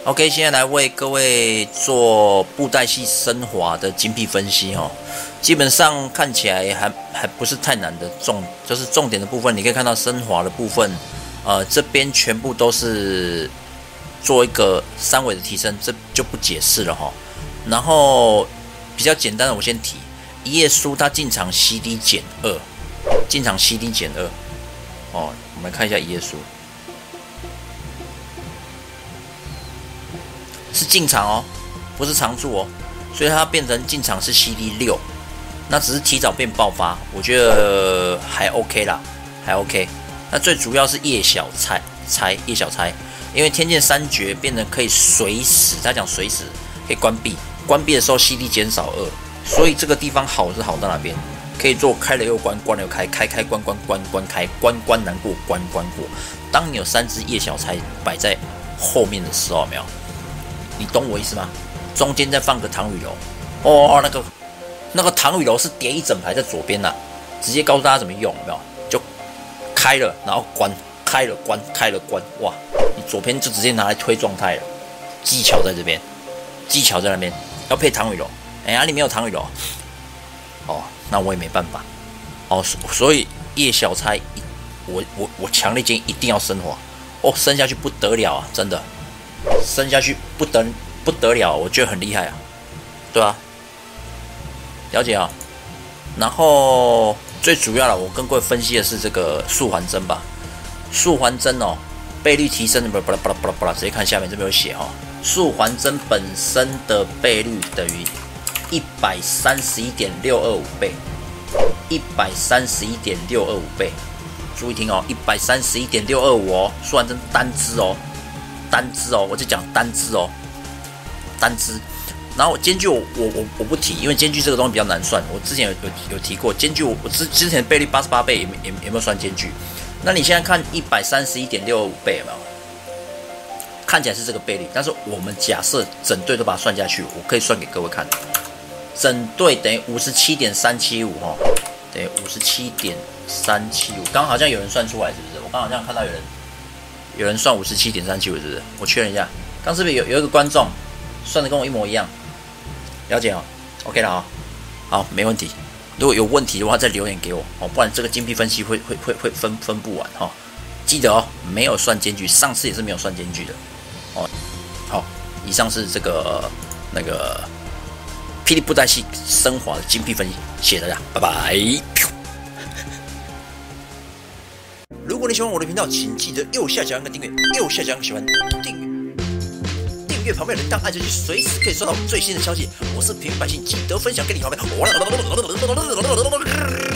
OK， 现在来为各位做布袋戏升华的精辟分析哦。基本上看起来还不是太难的就是重点的部分，你可以看到升华的部分，这边全部都是做一个三维的提升，这就不解释了哈。然后比较简单的，我先提一页书，它进场 CD 减2，进场 CD 减2。哦，我们来看一下一页书。是进场哦，不是常驻哦，所以它变成进场是 CD6，那只是提早变爆发，我觉得还 OK 啦，还 OK。那最主要是叶小钗，因为天剑三绝变成可以随时，他讲随时可以关闭，关闭的时候 CD 减少2，所以这个地方好是好到哪边？可以做开了又关，关了又开，开关关关关开，关难过，关过。当你有3只叶小钗摆在后面的时候，有没有？你懂我意思吗？中间再放个唐雨楼，哦，那个唐雨楼是叠一整排在左边呐，直接告诉大家怎么用，有没有？就开了，然后关，开了关，开了关，哇！你左边就直接拿来推状态了，技巧在这边，技巧在那边，要配唐雨楼，哪里没有唐雨楼？哦，那我也没办法，哦，所以叶小钗，我强烈建议一定要升华，哦，升下去不得了啊，真的。升下去不得了，我觉得很厉害啊，对啊，了解啊。然后最主要的，我跟各位分析的是这个束环针吧。束环针哦，倍率提升的，直接看下面这边有写哦。束环针本身的倍率等于131.625倍，131.625倍。注意听哦，131.625哦，束环针单支哦。我就讲单支哦，单支。然后间距我不提，因为间距这个东西比较难算。我之前有提过间距，我之前倍率88倍有没有算间距？那你现在看131.625倍有没有？看起来是这个倍率，但是我们假设整队都把它算下去，我可以算给各位看，整队等于57.375哦，等于57.375。刚刚好像有人算出来，是不是？我刚好像看到有人算57.375，是不是？我确认一下，刚是不是有一个观众算的跟我一模一样？了解哦 ，OK 了啊、哦，好，没问题。如果有问题的话，再留言给我哦，不然这个精辟分析会分不完哈、哦。记得哦，没有算间距，上次也是没有算间距的哦。好，以上是这个那个霹雳布袋戏升华的精辟分析，谢谢大家，拜拜。如果你喜欢我的频道，请记得右下角按个订阅，右下角按个喜欢订阅旁边的铃铛按下去，随时可以收到最新的消息。我是平民百姓，记得分享给你好朋友。